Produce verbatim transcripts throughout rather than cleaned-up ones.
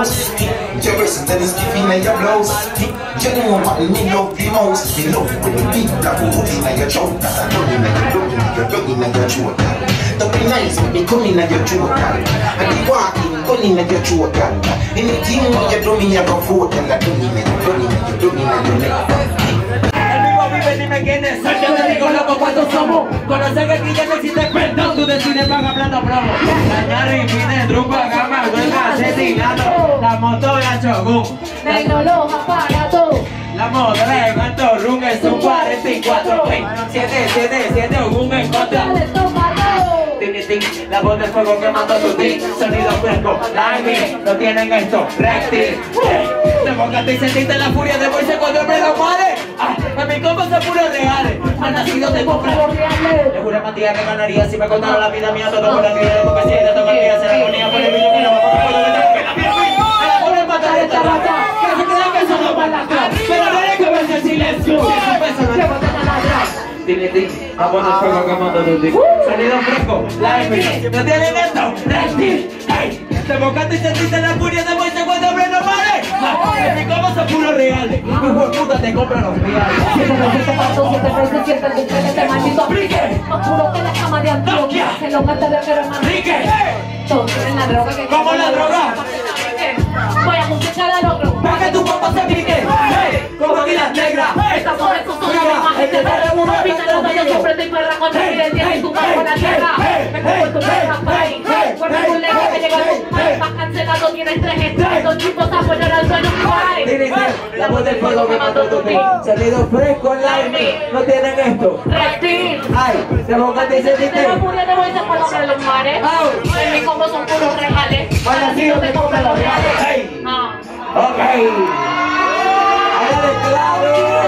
house. Your person that is giving like your blouse. You know what me love the most. Me love when you big black hood in your throat. I love you like you love you, you're in your throat. Don't be nice when me come in your throat. I be walking, going in your throat. Anything what you do me, you go forth. And I do me, you do me, you do me, you do me. Dime quién es, yo te digo loco cuántos somos. Conocer que aquí ya no existe perdón. Tú decides pagar plata promo. Dañar y pide, truco, gama, huelga, asesinado. La moto la Chogun Tecnología para todo. La moto la Evanto Run es un cuarenta y cuatro. siete, siete, siete, un en contra. La voz del fuego quemando tu tic. Sonido fresco, live, no tienen esto, recti. Te bocaste y sentiste la furia de bolsa cuando me lo muere. En mi combo son puros reales. Han nacido de compras. Le juré Matías que ganaría si me contara la vida mía. Todo por la vida de tu casilla. Todo el día se la ponía por el brillo que no va a poder meter. Que la mía fui. A la pobre matar esta rata. Que se crean que son los balazos. Pero no hay que verse en silencio. Dile, dile, la voz del fuego quemando tu tic. Sonido fresco, live, no tienen esto, recti. Hey, te bocaste y sentiste la furia de bolsa cuando me lo vale. En mi combo son puros reales. Hijo de puta te compra los reales. Siete veces te pasó, siete veces siete veces este maldito aplique. Más puro que la cama de Antioquia. Se lo mata de pero más rique. Todo en la droga que ¿Cómo la droga? Voy a multiplicar al otro. Para que tu papá se pique. Hey, como vidas negras. Estas son estos son las imágenes de uno pinta los dos, yo siempre estoy perra contra mi identidad y tu mano con la tierra. Me como tu perra país. Porque un lego que llega a tu país. Más cancelado tienes tres estrellas. Dos chicos a apoyar al suelo país. La voz del fuego que mató tu tic. Sonido fresco, live, no tienen esto. Recti. Ay, te bocaste y sentiste. Te furia de bolsa por sobre los mares. En mi combo son puros reales. Para así no te compra los reales. Hey. No. Ok. Ahora de clave.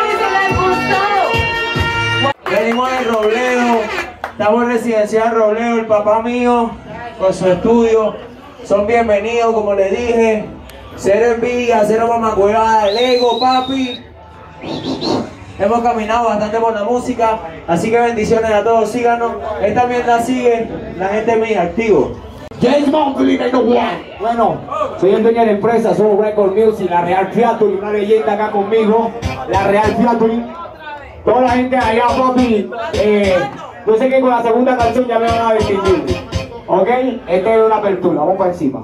Venimos de Robledo, estamos en Residencial Robledo, el papá mío con su estudio. Son bienvenidos, como les dije. Cero envidia, cero mamacuevada, el ego, papi. Hemos caminado bastante por la música, así que bendiciones a todos, síganos. Esta mierda sigue, la gente mía, activo. James Monkley, no one. Bueno, soy el dueño de la empresa, somos Record Music, la Real Fiaturi, una leyenda acá conmigo, la Real Fiaturi. Toda la gente allá, papi, eh, yo sé que con la segunda canción ya me van a distinguir, ¿ok? Esta es una apertura, vamos para encima.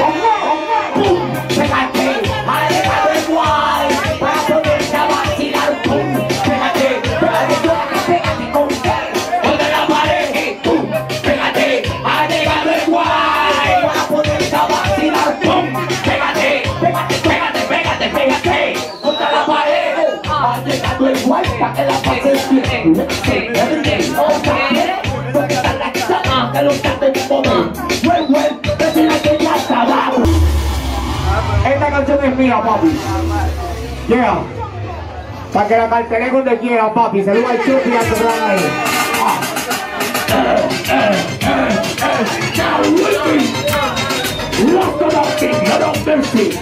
Pégate, alejado igual, para poderse vacilar, pum. Pégate, pégate, pégate con usted, contra la pared, pum. Pégate, alejado igual, para poderse vacilar, pum. Pégate, pégate, pégate, pégate, pégate, contra la pared. Alejado igual, para que la pases bien. Everyday, ok, porque está la cama, que lo cante mi mamá. Well, well, desde la que ya está abajo. Esta canción es mía, papi. Yeah. Para que la cartele donde quiera, papi. Saluda al Chupi y al Serrano ahí. Now with me. Lost the mountain, you don't mercy.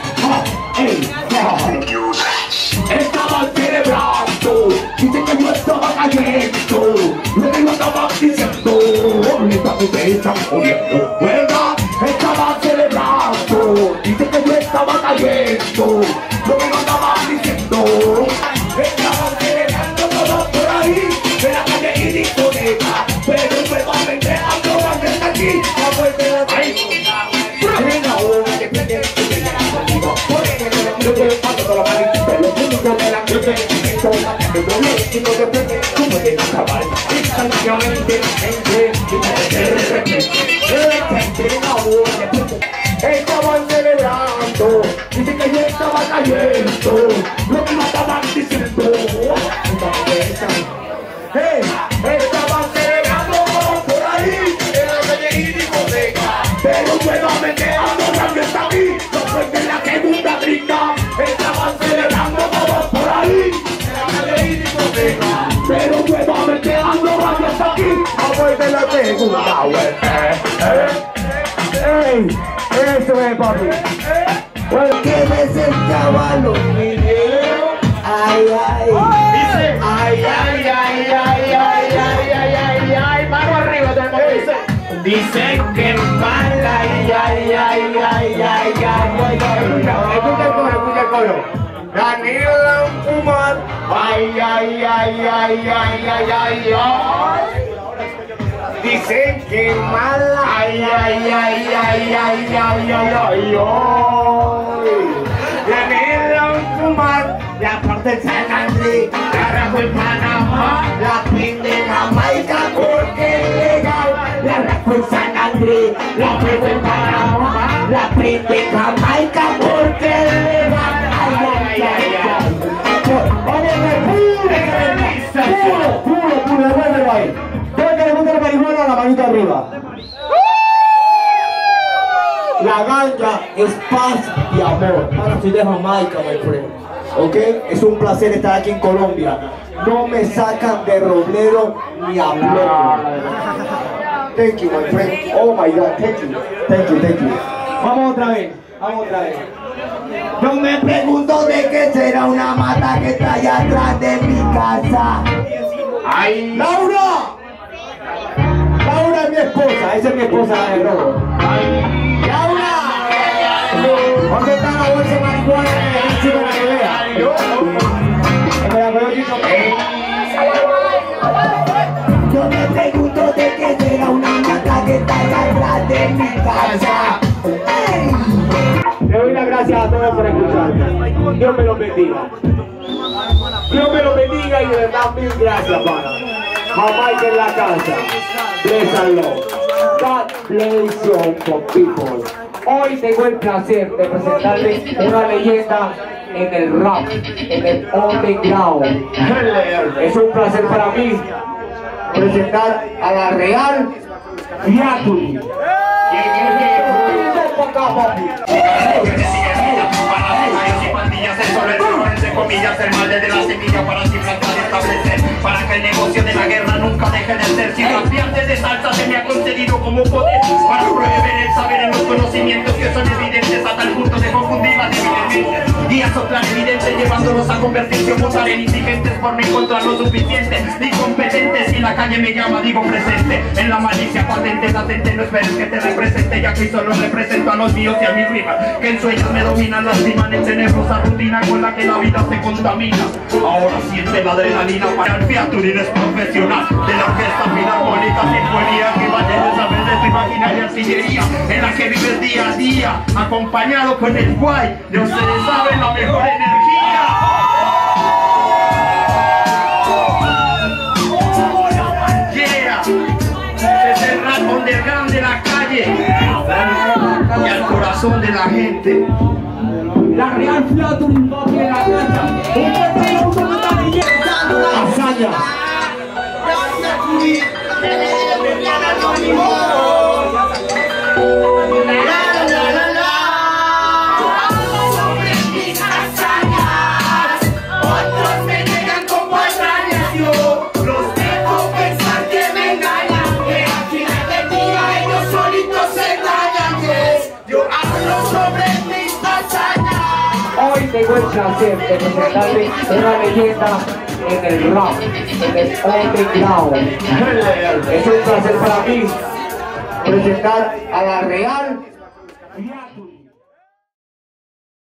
Estaban celebrando, dicen que yo estaba cayendo. Lo que yo estaba diciendo, ahorita ustedes están muriendo, ¿verdad? Estaban celebrando, dicen que yo estaba cayendo. Lo que yo estaba diciendo, estaban celebrando todos por ahí, de la calle y discoteca. Pero nuevamente ando hasta aquí, a vuelta de la calle. Venga, una que prende, que ya la conmigo, por eso yo te paso toda la mano. De la que te hizo el doméstico de frente, tú puedes acabar instantáneamente entre de repente, no estaban celebrando, dicen que yo estaba cayendo, lo que me estaban diciendo, hey, estaban celebrando por ahí, en la calle y discoteca, pero nuevamente ando rápido hasta aquí, no fue de la segunda grita, estaban celebrando todos por ahí, en la calle y discoteca, pero nuevamente ando rápido hasta aquí, no fue de la segunda vuelta. ¡Ey! ¡Eso es, papi! Porque me sentaba los videos. ¡Ay, ay! Dice: ¡ay, ay, ay, ay, ay, ay, ay, ay, ay! ¡Mano arriba, tenemos que dice! Dicen que es mala, ay, ay, ay, ay, ay, ay, ay, ay. primero. Daniela Kumar. Ay, ay, ay, ay, ay, ay, ay, ay. Dicen que mala. Ay, ay, ay, ay, ay, ay, ay, ay, ay. Daniela Kumar. La parte de San Andrés, la rajo en Panamá, la prende en Jamaica porque es legal. La rajo en San Andrés, la prende en Panamá, la prende en Jamaica porque es legal. Ay, ay, ay, ay. Puro, puro, puro, devuélvelo ahí. Todo el que le gusta la marihuana, la manita arriba. La ganja es paz y amor. Ahora soy de Jamaica, my friend. Ok, es un placer estar aquí en Colombia. No me sacan de roblero ni a plomo. Thank you, my friend. Oh my God, thank you, thank you, thank you. Vamos otra vez, vamos otra vez. Yo me pregunto de qué será una mata que está allá atrás de mi casa. ¡Ay! ¡Laura! Laura es mi esposa, esa es mi esposa, la de rojo. ¡Laura! ¿Dónde está la bolsa de marihuana en el la nevera? Yo me pregunto de qué será una mata que está allá atrás de mi casa. Le doy las gracias a todos por escucharme. Dios me los bendiga. Dios me los bendiga y de verdad mil gracias, pana. Jamaica en la casa. Bless and love. God bless your people. Hoy tengo el placer de presentarles una leyenda en el rap, en el underground. Es un placer para mí presentar a la Real Fiaturi. Comillas, el mal de la semilla para así tratar de establecer, para que el negocio de la guerra nunca deje de ser. Si cambiantes de salsa se me ha concedido como poder para proveer el saber en los conocimientos que son evidentes a tal punto de confundir las evidencias y a soplar evidentes, llevándolos a convertirse o votar en indigentes por no encontrar lo suficiente, incompetentes. Si la calle me llama, digo presente en la malicia patente, latente. No esperes que te represente, ya que solo represento a los míos y a mis rimas, que en sueños me dominan, lastiman en tenebrosa rutina con la que la vida se contamina. Ahora siente la adrenalina para el Fiaturi es profesional de la orquesta filarmónica sinfonía que vaya a saber de tu imaginaria artillería en la que vives día a día acompañado con el guay de ustedes saben la mejor energía. Yeah, es el rap underground de la calle y al corazón de la gente. La Real Fiaturi, papi, en la cancha. Un fuerte aplauso para la leyenda. Hazaña. Sobre mis hazañas, otros me niegan como hazañas. Yo los dejo pensar que me engañan, que al final del día ellos solitos se engañan. Yes, yo hablo sobre mis hazañas. Hoy tengo el placer de presentarles una leyenda en el rap, en el underground. Es un placer para mí presentar a la Real